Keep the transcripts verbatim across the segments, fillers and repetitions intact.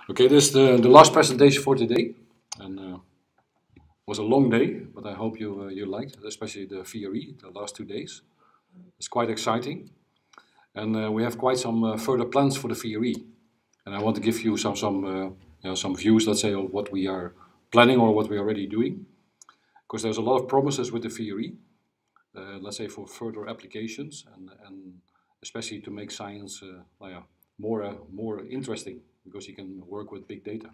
Okay, this is the, the last presentation for today, and uh, it was a long day, but I hope you uh, you liked, especially the V R E, the last two days. It's quite exciting, and uh, we have quite some uh, further plans for the V R E, and I want to give you some some uh, you know, some views, let's say, of what we are planning or what we are already doing, because there's a lot of promises with the V R E, uh, let's say for further applications and and especially to make science uh, well, yeah, more uh, more interesting, because you can work with big data.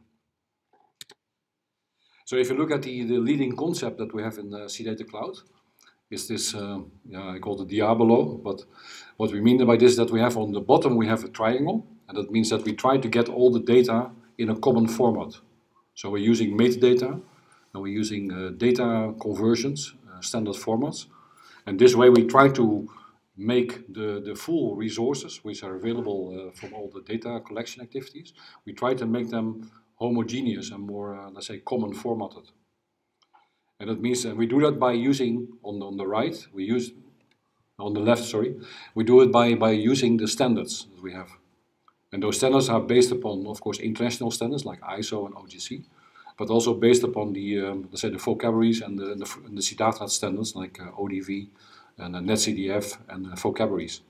So if you look at the, the leading concept that we have in the CData Cloud, is this, uh, yeah, I call it Diabolo, but what we mean by this is that we have on the bottom we have a triangle, and that means that we try to get all the data in a common format. So we're using metadata, and we're using uh, data conversions, uh, standard formats, and this way we try to make the, the full resources which are available uh, from all the data collection activities, we try to make them homogeneous and more, uh, let's say, common formatted. And that means that we do that by using, on the, on the right, we use, on the left, sorry, we do it by, by using the standards that we have. And those standards are based upon, of course, international standards like I S O and O G C, but also based upon the, um, let's say, the vocabularies and the, the, the CData standards like uh, O D V and uh, NetCDF and uh, vocabularies.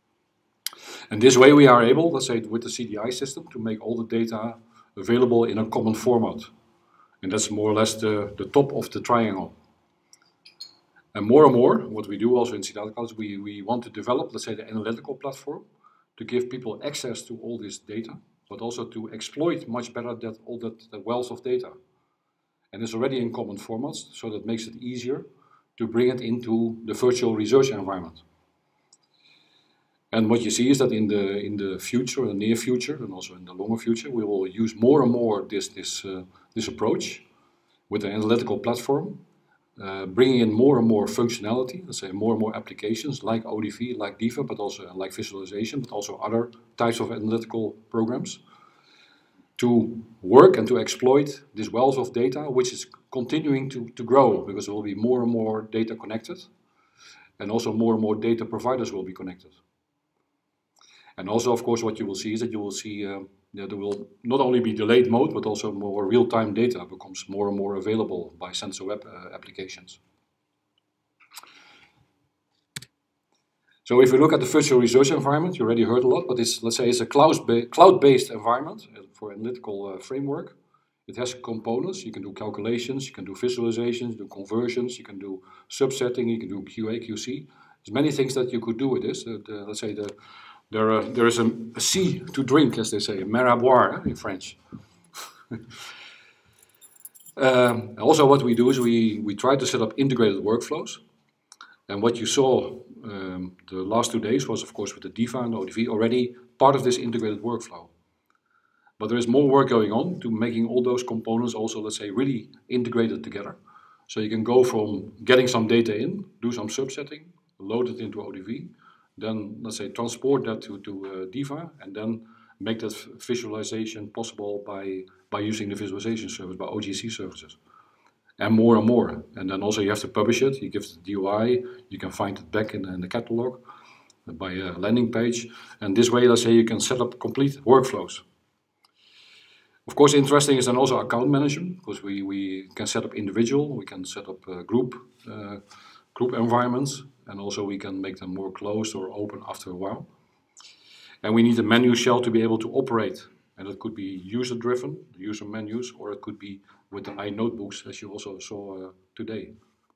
And this way we are able, let's say, with the C D I system, to make all the data available in a common format. And that's more or less the, the top of the triangle. And more and more, what we do also in CData Cloud, we, we want to develop, let's say, the analytical platform to give people access to all this data, but also to exploit much better that, all that, that wealth of data. And it's already in common formats, so that makes it easier to bring it into the virtual research environment. And what you see is that in the in the future, the near future, and also in the longer future, we will use more and more this this uh, this approach with the analytical platform, uh, bringing in more and more functionality. Let's say more and more applications like O D V, like DIVA, but also uh, like visualization, but also other types of analytical programs, to work and to exploit this wealth of data, which is continuing to to grow, because there will be more and more data connected, and also more and more data providers will be connected. And also, of course, what you will see is that you will see uh, that there will not only be delayed mode, but also more real-time data becomes more and more available by sensor web uh, applications. So if you look at the virtual research environment, you already heard a lot, but it's, let's say, it's a cloud-based environment for analytical uh, framework. It has components. You can do calculations, you can do visualizations, do conversions, you can do subsetting, you can do Q A, Q C. There's many things that you could do with this. Uh, the, let's say the There, uh, there is a, a sea to drink, as they say, a mer à boire eh, in French. um, also, what we do is we, we try to set up integrated workflows. And what you saw um, the last two days was, of course, with the DIVA and O D V already part of this integrated workflow. But there is more work going on to making all those components also, let's say, really integrated together. So you can go from getting some data in, do some subsetting, load it into O D V, then, let's say, transport that to, to uh, DIVA, and then make that visualization possible by, by using the visualization service, by O G C services. And more and more. And then also you have to publish it, you give it the D O I, you can find it back in, in the catalog by a landing page. And this way, let's say, you can set up complete workflows. Of course, interesting is then also account management, because we, we can set up individual, we can set up uh, group, uh, group environments, and also we can make them more closed or open after a while. And we need a menu shell to be able to operate. And it could be user-driven, user menus, or it could be with the iNotebooks, as you also saw uh, today.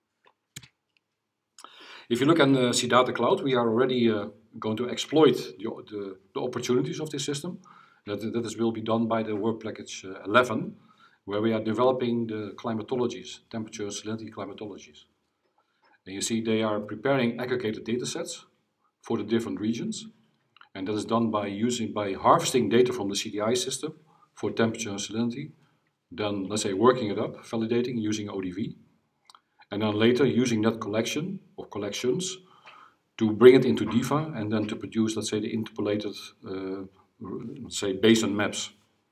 If you look at the CData Cloud, we are already uh, going to exploit the, the, the opportunities of this system. That, that is, will be done by the work package uh, eleven, where we are developing the climatologies, temperature, salinity climatologies. And you see they are preparing aggregated data sets for the different regions. And that is done by using, by harvesting data from the C D I system for temperature and salinity. Then, let's say, working it up, validating using O D V. And then later using that collection or collections to bring it into DIVA and then to produce, let's say, the interpolated, uh, let's say, basin maps.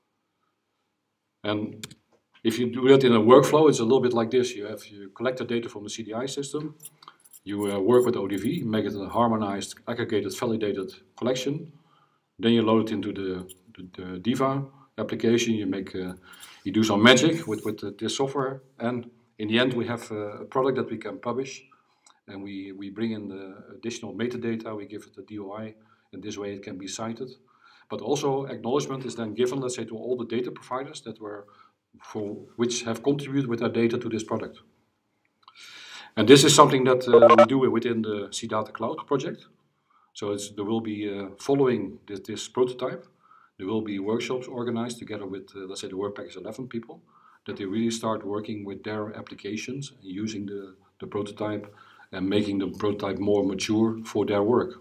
And if you do that in a workflow, it's a little bit like this. You have you collect the data from the C D I system, you uh, work with O D V, make it a harmonized, aggregated, validated collection. Then you load it into the, the, the DIVA, application. You make, uh, you do some magic with with uh, this software, and in the end we have uh, a product that we can publish, and we we bring in the additional metadata. We give it a D O I, and this way it can be cited. But also acknowledgement is then given, let's say, to all the data providers that were for which have contributed with their data to this product. And this is something that uh, we do within the SeaData Cloud project. So it's, there will be, uh, following this, this prototype, there will be workshops organized together with, uh, let's say, the Work Package eleven people, that they really start working with their applications, using the, the prototype and making the prototype more mature for their work.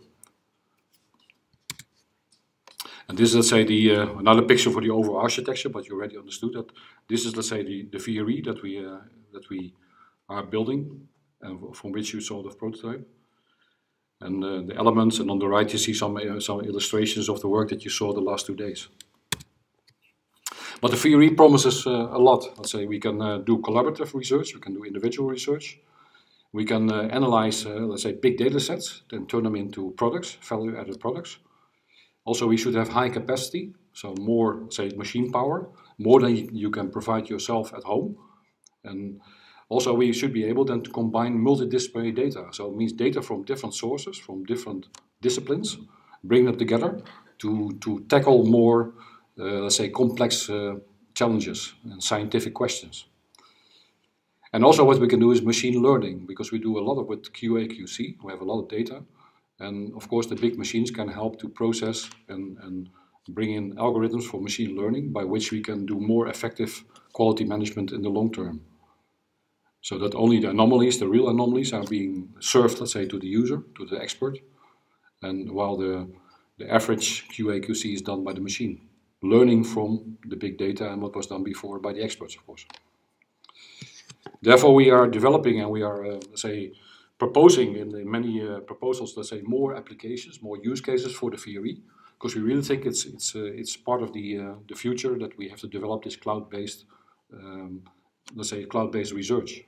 And this is, let's say, the uh, another picture for the overall architecture, but you already understood that this is, let's say, the, the V R E that we, uh, that we are building, and from which you saw the prototype. And uh, the elements, and on the right you see some, uh, some illustrations of the work that you saw the last two days. But the V R E promises uh, a lot. Let's say we can uh, do collaborative research, we can do individual research, we can uh, analyze, uh, let's say, big data sets, then turn them into products, value-added products. Also, we should have high capacity, so more, say, machine power, more than you can provide yourself at home. And also, we should be able then to combine multidisciplinary data. So it means data from different sources, from different disciplines, bring them together to, to tackle more, uh, let's say, complex uh, challenges and scientific questions. And also what we can do is machine learning, because we do a lot of with Q A, Q C, we have a lot of data. And of course, the big machines can help to process and, and bring in algorithms for machine learning, by which we can do more effective quality management in the long term. So that only the anomalies, the real anomalies, are being served, let's say, to the user, to the expert, and while the, the average Q A, Q C is done by the machine, learning from the big data and what was done before by the experts, of course. Therefore, we are developing and we are, uh, let's say, proposing in the many uh, proposals, let's say, more applications, more use cases for the V R E, because we really think it's it's uh, it's part of the uh, the future that we have to develop this cloud-based, um, let's say, cloud-based research.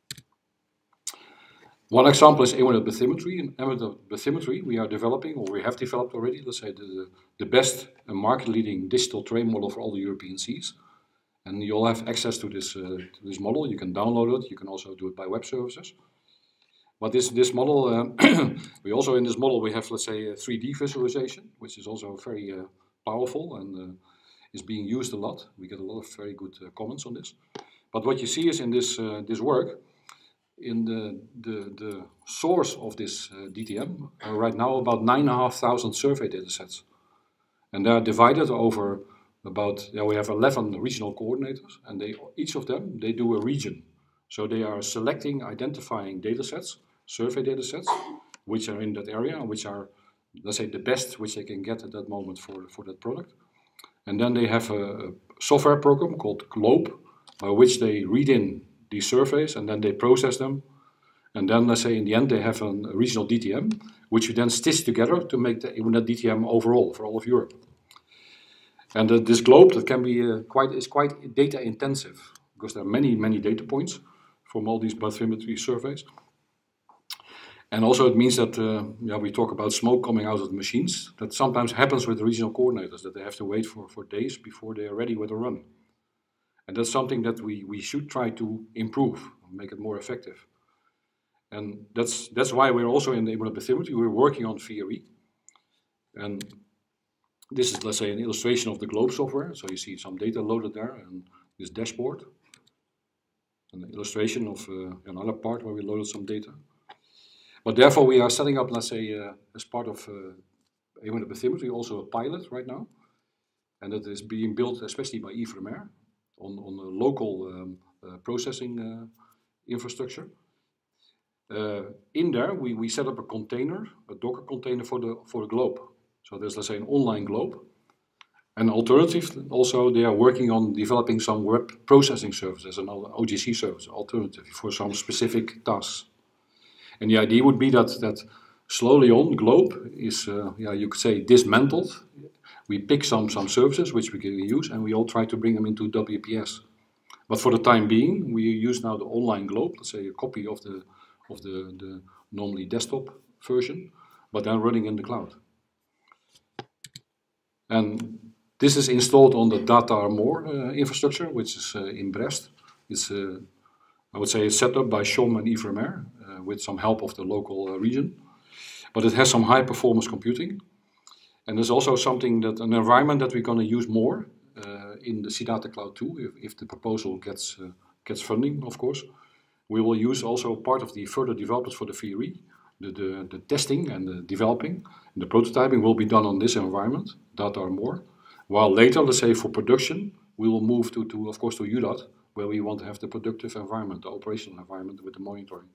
One example is A1L bathymetry. In A one L bathymetry, we are developing, or we have developed already, let's say, the the best and market-leading digital terrain model for all the European seas. And you all have access to this uh, to this model. You can download it. You can also do it by web services. But this, this model, uh, we also in this model we have, let's say, a three D visualization, which is also very uh, powerful and uh, is being used a lot. We get a lot of very good uh, comments on this. But what you see is in this, uh, this work, in the, the, the source of this uh, D T M, uh, right now about nine thousand five hundred survey data sets. And they are divided over about, yeah, we have eleven regional coordinators, and they, each of them, they do a region. So they are selecting, identifying data sets, survey data sets, which are in that area, which are, let's say, the best which they can get at that moment for, for that product. And then they have a, a software program called GLOBE, by which they read in these surveys and then they process them. And then, let's say, in the end, they have an, a regional D T M, which we then stitch together to make the, even that D T M overall for all of Europe. And uh, this GLOBE, that can be uh, quite, is quite data intensive, because there are many, many data points from all these bathymetry surveys. And also it means that uh, yeah, we talk about smoke coming out of the machines. That sometimes happens with the regional coordinators, that they have to wait for, for days before they are ready with a run. And that's something that we, we should try to improve, make it more effective. And that's, that's why we're also in the A one L bathymetry, we're working on V R E. And this is, let's say, an illustration of the GLOBE software. So you see some data loaded there and this dashboard. An illustration of uh, another part where we loaded some data. But therefore we are setting up, let's say, uh, as part of uh, A one L bathymetry, also a pilot right now. And that is being built especially by Ifremer on, on a local um, uh, processing uh, infrastructure. Uh, in there we, we set up a container, a Docker container for the, for the GLOBE. So there's, let's say, an online GLOBE. And alternative, also they are working on developing some web processing services, an O G C service, alternative for some specific tasks. And the idea would be that, that slowly on, GLOBE is, uh, yeah, you could say, dismantled. We pick some, some services which we can use, and we all try to bring them into W P S. But for the time being, we use now the online GLOBE, let's say a copy of the, of the, the normally desktop version, but then running in the cloud. And This is installed on the DataArmor uh, infrastructure, which is uh, in Brest. It's, uh, I would say, it's set up by Chom and Ifremer uh, with some help of the local uh, region. But it has some high performance computing. And there's also something that, an environment that we're going to use more uh, in the SIDATA Cloud too, if, if the proposal gets, uh, gets funding, of course. We will use also part of the further development for the V R I. The, the, the testing and the developing and the prototyping will be done on this environment, DataArmor. While later, let's say for production, we will move to, to of course, to U D O T, where we want to have the productive environment, the operational environment with the monitoring.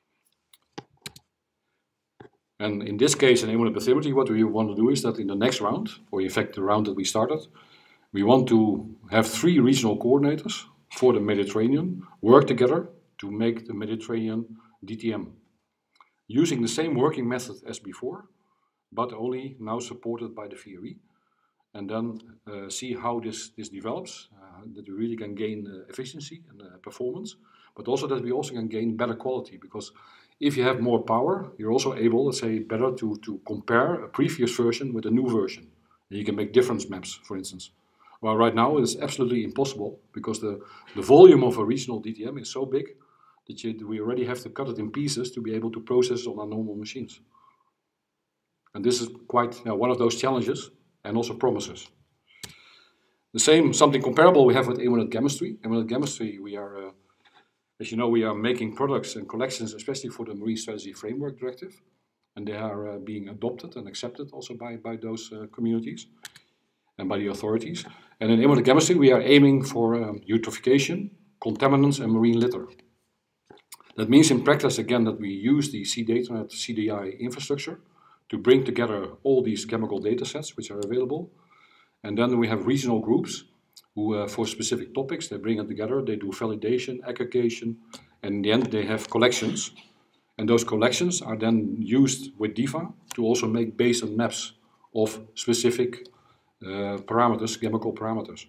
And in this case, in immunobathymetry, what we want to do is that in the next round, or in fact the round that we started, we want to have three regional coordinators for the Mediterranean work together to make the Mediterranean D T M. Using the same working method as before, but only now supported by the V R I. And then uh, see how this, this develops, uh, that we really can gain uh, efficiency and uh, performance, but also that we also can gain better quality, because if you have more power, you're also able, let's say, better to, to compare a previous version with a new version. And you can make difference maps, for instance. Well, right now it's absolutely impossible, because the, the volume of a regional D T M is so big that you, we already have to cut it in pieces to be able to process it on our normal machines. And this is quite you know, one of those challenges, and also promises. The same, something comparable we have with immunochemistry. Immunochemistry, we are, uh, as you know, we are making products and collections, especially for the Marine Strategy Framework Directive, and they are uh, being adopted and accepted also by, by those uh, communities and by the authorities. And in immunochemistry, we are aiming for um, eutrophication, contaminants, and marine litter. That means in practice, again, that we use the CDataNet C D I infrastructure to bring together all these chemical data sets which are available. And then we have regional groups who, uh, for specific topics, they bring it together, they do validation, aggregation, and in the end they have collections. And those collections are then used with DIVA to also make Bayesian maps of specific uh, parameters, chemical parameters.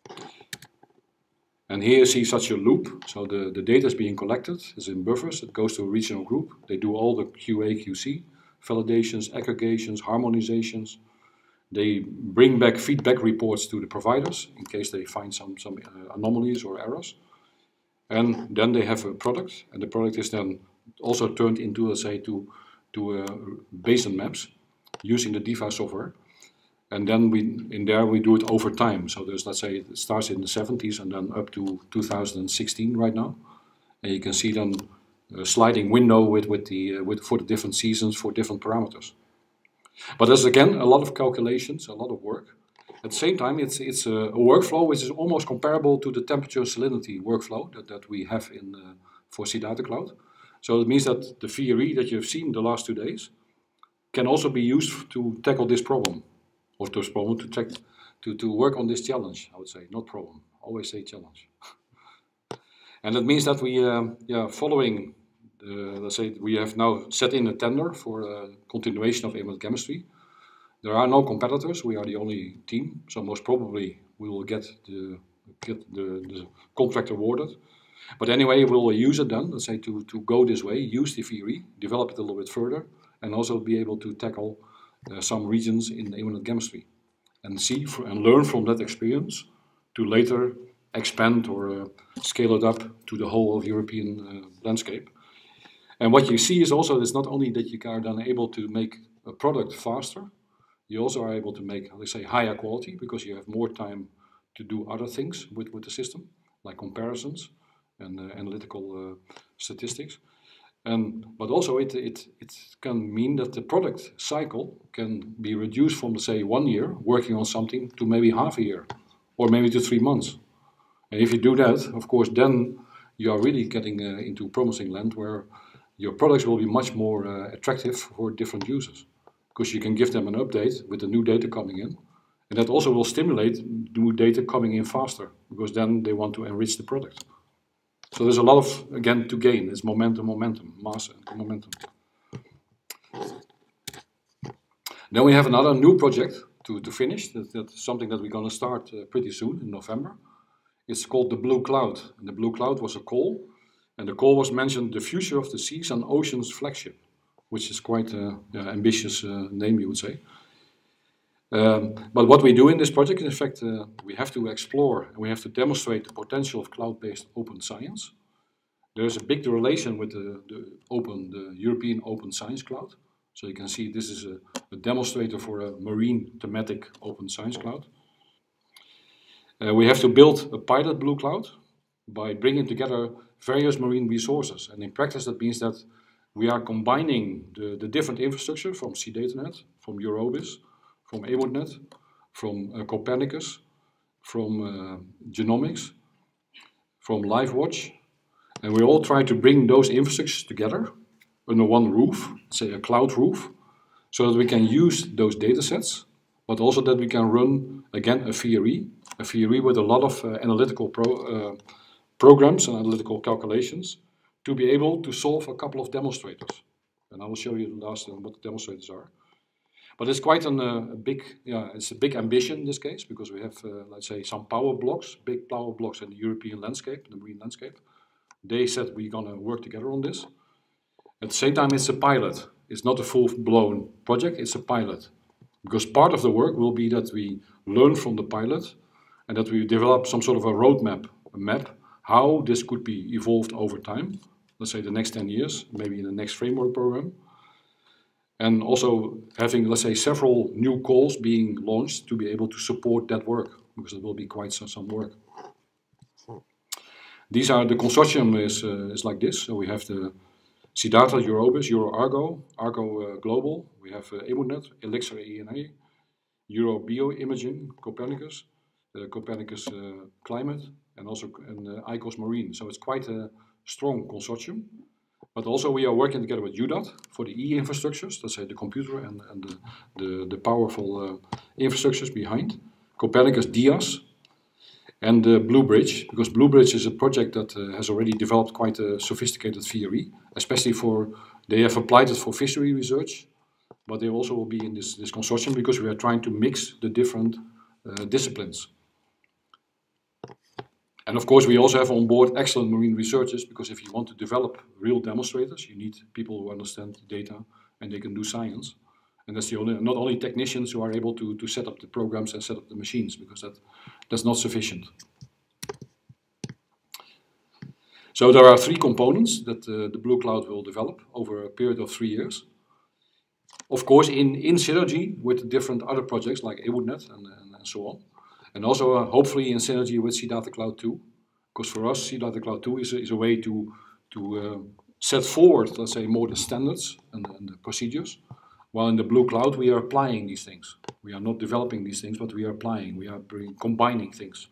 And here you see such a loop. So the, the data is being collected, it's in buffers, it goes to a regional group, they do all the Q A, Q C, validations, aggregations, harmonizations. They bring back feedback reports to the providers in case they find some, some uh, anomalies or errors. And then they have a product, and the product is then also turned into, let's say, to, to uh, Bayesian maps using the DIVA software. And then we, in there we do it over time. So there's, let's say, it starts in the seventies and then up to two thousand sixteen right now. And you can see then a sliding window with, with the, uh, with, for the different seasons for different parameters. But there's again a lot of calculations, a lot of work. At the same time, it's, it's a, a workflow which is almost comparable to the temperature salinity workflow that, that we have in, uh, for SIDATA Cloud. So it means that the V R I that you've seen the last two days can also be used to tackle this problem, or this problem to, check, to, to work on this challenge, I would say, not problem, always say challenge. And that means that we, uh, yeah, following, the, let's say, we have now set in a tender for uh, continuation of immunochemistry. There are no competitors, we are the only team, so most probably we will get the, get the, the contract awarded. But anyway, we will use it then, let's say, to, to go this way, use the V R I, develop it a little bit further, and also be able to tackle uh, some regions in immunochemistry. And see for, and learn from that experience to later expand or uh, scale it up to the whole of European uh, landscape. And what you see is also, it's not only that you are then able to make a product faster, you also are able to make, let's say, higher quality, because you have more time to do other things with, with the system, like comparisons and uh, analytical uh, statistics. And, but also it, it, it can mean that the product cycle can be reduced from, say, one year working on something to maybe half a year, or maybe to three months. And if you do that, of course, then you are really getting uh, into promising land where your products will be much more uh, attractive for different users, because you can give them an update with the new data coming in. And that also will stimulate new data coming in faster, because then they want to enrich the product. So there's a lot of, again, to gain. It's momentum, momentum, mass and momentum. Then we have another new project to, to finish. That, that's something that we're going to start uh, pretty soon in November. It's called the Blue Cloud. And the Blue Cloud was a call. And the call was mentioned, the future of the seas and oceans flagship, which is quite an uh, ambitious uh, name, you would say. Um, but what we do in this project, in fact, uh, we have to explore and we have to demonstrate the potential of cloud-based open science. There's a big relation with the, the open, the European Open Science Cloud. So you can see this is a, a demonstrator for a marine thematic open science cloud. Uh, we have to build a pilot Blue Cloud by bringing together various marine resources. And in practice, that means that we are combining the, the different infrastructure from SeaDataNet, from Eurobis, from AWODNet, from uh, Copernicus, from uh, Genomics, from LiveWatch, and we all try to bring those infrastructures together under one roof, say a cloud roof, so that we can use those data sets, but also that we can run, again, a V R E, a V R E with a lot of uh, analytical pro, uh, programs and analytical calculations to be able to solve a couple of demonstrators. And I will show you the last one, what the demonstrators are. But it's quite an, uh, a big, yeah, it's a big ambition in this case, because we have, uh, let's say, some power blocks, big power blocks in the European landscape, the marine landscape. They said we're gonna work together on this. At the same time, it's a pilot. It's not a full-blown project, it's a pilot. Because part of the work will be that we learn from the pilot and that we develop some sort of a roadmap, a map, how this could be evolved over time. Let's say the next ten years, maybe in the next framework program. And also having, let's say, several new calls being launched to be able to support that work, because it will be quite some, some work. These are, the consortium is, uh, is like this. So we have the SeaData, Eurobis, EuroArgo, Argo uh, Global, we have uh, AWODNet, Elixir E N A, Euro Bioimaging, Copernicus, uh, Copernicus uh, Climate, and also and, uh, I C O S Marine. So it's quite a strong consortium. But also we are working together with U D A T for the E-infrastructures, let's say the computer and, and the, the, the powerful uh, infrastructures behind. Copernicus D I A S and uh, Blue Bridge, because Blue Bridge is a project that uh, has already developed quite a sophisticated V R E, especially for, they have applied it for fishery research, but they also will be in this, this consortium because we are trying to mix the different uh, disciplines. And of course, we also have on board excellent marine researchers, because if you want to develop real demonstrators, you need people who understand data and they can do science. And that's the only, not only technicians who are able to, to set up the programs and set up the machines, because that, that's not sufficient. So there are three components that uh, the Blue Cloud will develop over a period of three years. Of course, in, in synergy with different other projects like AWODNet and, and, and so on. And also, uh, hopefully, in synergy with SeaData Cloud two, because for us, SeaData Cloud two is a, is a way to to uh, set forward, let's say, more the standards and, and the procedures. While in the Blue Cloud, we are applying these things. We are not developing these things, but we are applying. We are combining things.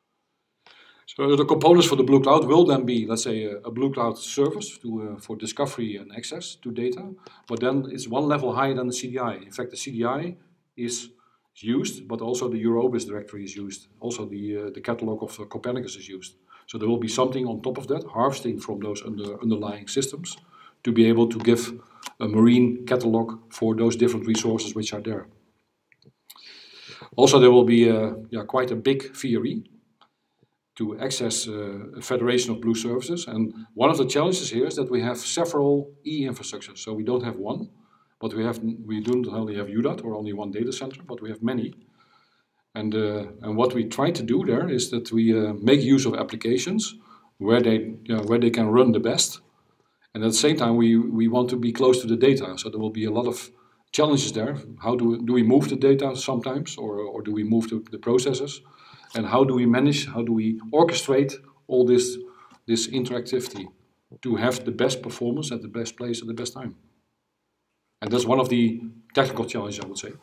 So the components for the Blue Cloud will then be, let's say, a, a Blue Cloud service to, uh, for discovery and access to data. But then it's one level higher than the C D I. In fact, the C D I is used, but also the Eurobis directory is used. Also the, uh, the catalog of uh, Copernicus is used. So there will be something on top of that, harvesting from those under, underlying systems to be able to give a marine catalog for those different resources which are there. Also there will be a, yeah, quite a big V R E to access uh, a federation of blue services. And one of the challenges here is that we have several e-infrastructures. So we don't have one. But we have we don't only have U D A T or only one data center, but we have many. And uh, and what we try to do there is that we uh, make use of applications where they you know, where they can run the best. And at the same time, we we want to be close to the data. So there will be a lot of challenges there. How do we, do we move the data sometimes, or or do we move the, the processes? And how do we manage? How do we orchestrate all this this interactivity to have the best performance at the best place at the best time? And that's one of the technical challenges, I would say.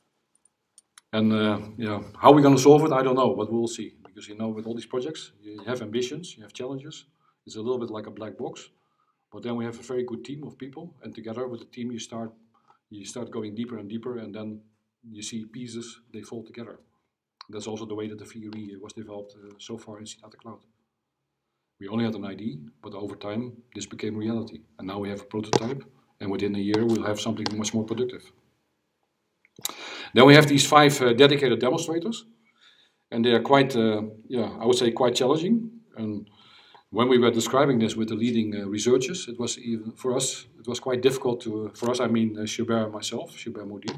And uh, yeah, how we're going to solve it, I don't know, but we'll see. Because you know, with all these projects, you have ambitions, you have challenges. It's a little bit like a black box. But then we have a very good team of people, and together with the team, you start you start going deeper and deeper, and then you see pieces, they fall together. That's also the way that the V R E was developed uh, so far in SeaData Cloud. We only had an idea, but over time, this became reality. And now we have a prototype. And within a year, we'll have something much more productive. Then we have these five uh, dedicated demonstrators. And they are quite, uh, yeah, I would say quite challenging. And when we were describing this with the leading uh, researchers, it was even, for us, it was quite difficult to, uh, for us, I mean, uh, Schubert and myself, Schubert Modine,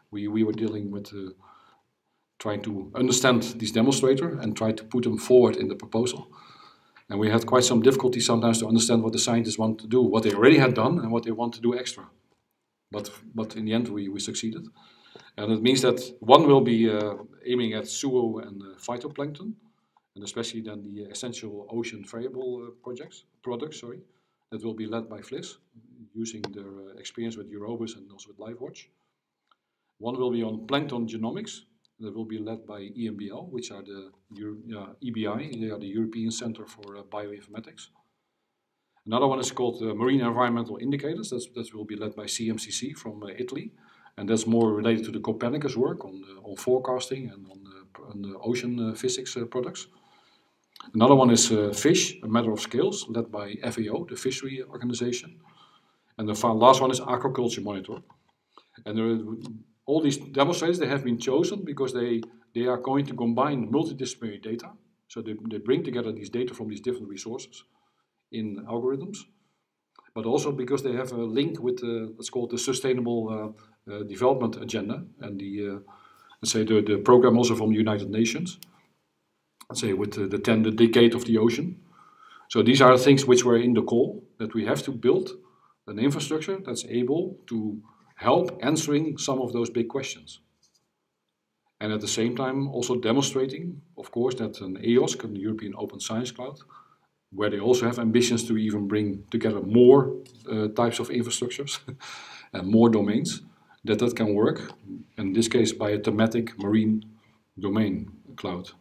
we, we were dealing with uh, trying to understand these demonstrators and try to put them forward in the proposal. And we had quite some difficulty sometimes to understand what the scientists want to do, what they already had done and what they want to do extra. But, but in the end we, we succeeded. And it means that one will be uh, aiming at zooplankton and uh, phytoplankton, and especially then the essential ocean variable uh, projects, products, sorry, that will be led by F L I S, using their uh, experience with Eurobus and also with LifeWatch. One will be on plankton genomics, that will be led by E M B L, which are the Euro uh, E B I, they are the European Center for uh, Bioinformatics. Another one is called uh, Marine Environmental Indicators, that's, that will be led by C M C C from uh, Italy. And that's more related to the Copernicus work on, uh, on forecasting and on the, on the ocean uh, physics uh, products. Another one is uh, FISH, a matter of scales, led by F A O, the fishery organization. And the last one is Aquaculture Monitor. And there are, all these demonstrators, they have been chosen because they, they are going to combine multidisciplinary data. So they, they bring together these data from these different resources in algorithms. But also because they have a link with uh, what's called the Sustainable uh, uh, Development Agenda and the, uh, let's say the, the program also from the United Nations. Let's say with uh, the ten, the decade of the ocean. So these are things which were in the call, that we have to build an infrastructure that's able to help answering some of those big questions. And at the same time also demonstrating, of course, that an E O S C, the European Open Science Cloud, where they also have ambitions to even bring together more uh, types of infrastructures and more domains, that that can work, in this case by a thematic marine domain cloud.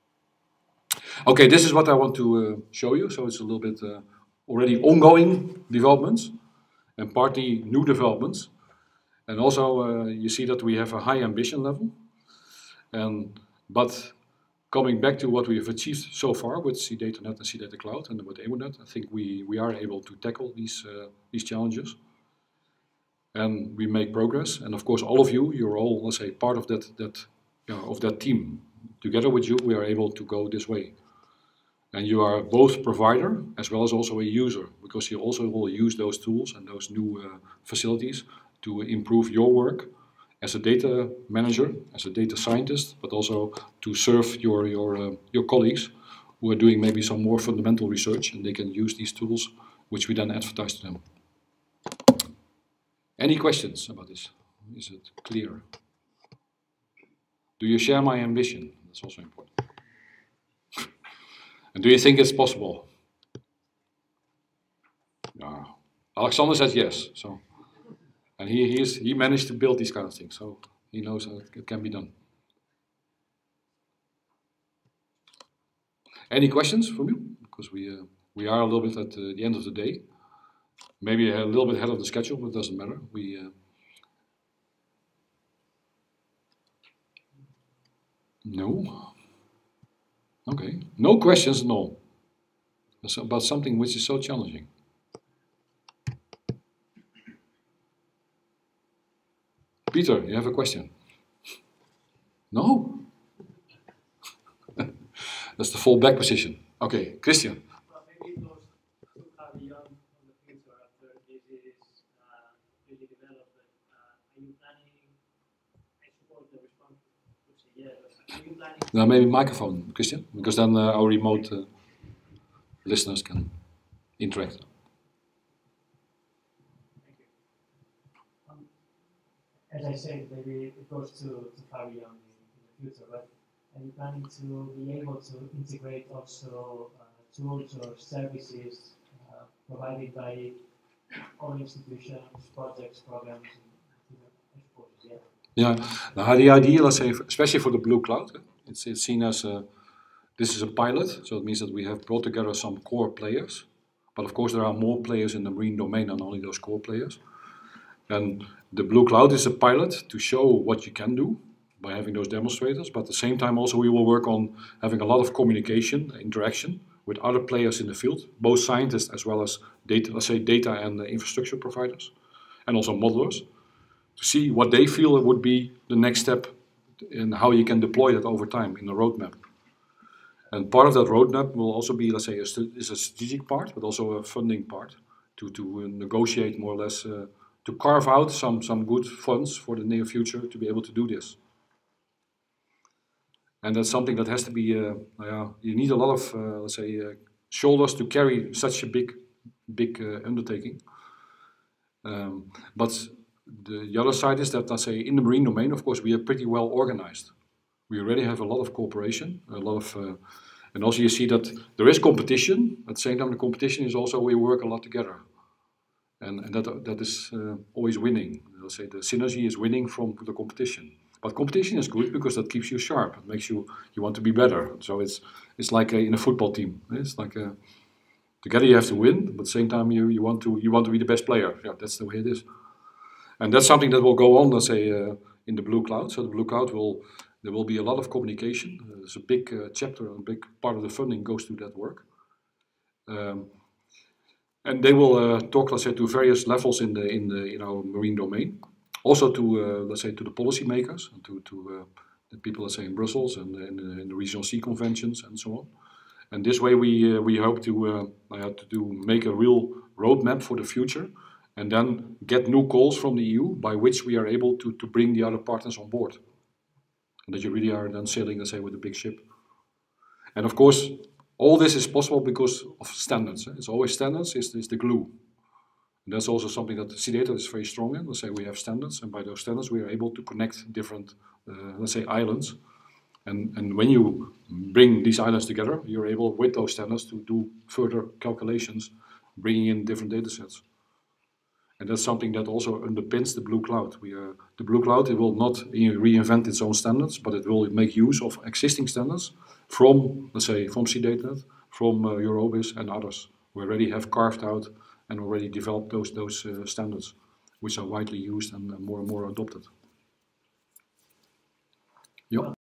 Okay, this is what I want to uh, show you, so it's a little bit uh, already ongoing developments and partly new developments. And also uh, you see that we have a high ambition level, and, but coming back to what we have achieved so far with SeaDataNet and SeaData Cloud and with EmuNet, I think we, we are able to tackle these, uh, these challenges. And we make progress. And of course, all of you, you're all, let's say, part of that, that, you know, of that team. Together with you, we are able to go this way. And you are both provider as well as also a user, because you also will use those tools and those new uh, facilities to improve your work as a data manager, as a data scientist, but also to serve your, your, uh, your colleagues who are doing maybe some more fundamental research, and they can use these tools, which we then advertise to them. Any questions about this? Is it clear? Do you share my ambition? That's also important. And do you think it's possible? Yeah. Alexander says yes. So. And he, he, is, he managed to build these kind of things, so he knows how it can be done. Any questions from you? Because we, uh, we are a little bit at uh, the end of the day. Maybe a little bit ahead of the schedule, but it doesn't matter. We, uh... No? Okay. No questions at all. It's about something which is so challenging. Peter, you have a question? No? That's the full back position. Okay, Christian. Well, maybe it goes too far beyond on the future after this is uh, really developed. Uh, are you planning, I suppose the response would say yes, but are you planning? Now maybe microphone, Christian, because then uh, our remote uh, listeners can interact. As I said, maybe it goes too, too far beyond in, in the future, but are you planning to be able to integrate also uh, tools or services uh, provided by all institutions, projects, programs, and, I suppose, yeah? Yeah, now the idea, let's say, especially for the Blue Cloud, it's, it's seen as a, this is a pilot, so it means that we have brought together some core players, but of course there are more players in the marine domain than only those core players. And the Blue Cloud is a pilot to show what you can do by having those demonstrators, but at the same time also we will work on having a lot of communication, interaction with other players in the field, both scientists as well as data, let's say data and uh, infrastructure providers, and also modelers, to see what they feel would be the next step in how you can deploy that over time in a roadmap. And part of that roadmap will also be, let's say, a is a strategic part, but also a funding part to, to uh, negotiate more or less uh, to carve out some, some good funds for the near future to be able to do this. And that's something that has to be, uh, uh, you need a lot of, uh, let's say, uh, shoulders to carry such a big, big uh, undertaking. Um, but the, the other side is that, let's say, in the marine domain, of course, we are pretty well organized. We already have a lot of cooperation, a lot of, uh, and also you see that there is competition. At the same time, the competition is also we work a lot together, and, and that that is uh, always winning. Let's say the synergy is winning from the competition. But competition is good because that keeps you sharp. It makes you you want to be better. So it's it's like a, in a football team. It's like a, together you have to win, but at the same time you, you want to you want to be the best player. Yeah, that's the way it is. And that's something that will go on, let's say, uh, in the Blue Cloud. So the Blue Cloud will, there will be a lot of communication. Uh, there's a big uh, chapter, a big part of the funding goes to that work. Um, and they will uh, talk, let's say, to various levels in the in the in our marine domain. Also to, uh, let's say, to the policymakers, and to, to uh, the people, let's say, in Brussels and in, in the regional sea conventions and so on. And this way we, uh, we hope to, uh, to do, make a real roadmap for the future, and then get new calls from the E U by which we are able to, to bring the other partners on board. And that you really are then sailing, let's say, with a big ship. And of course, all this is possible because of standards. It's always standards is, is the glue. And that's also something that SeaData is very strong in. Let's say we have standards, and by those standards we are able to connect different, uh, let's say, islands. And, and when you bring these islands together, you're able, with those standards, to do further calculations, bringing in different data sets. And that's something that also underpins the Blue Cloud. We are, the Blue Cloud, it will not reinvent its own standards, but it will make use of existing standards from, let's say, from SeaData, from uh, Eurobis and others. We already have carved out and already developed those, those uh, standards, which are widely used and uh, more and more adopted. Yep.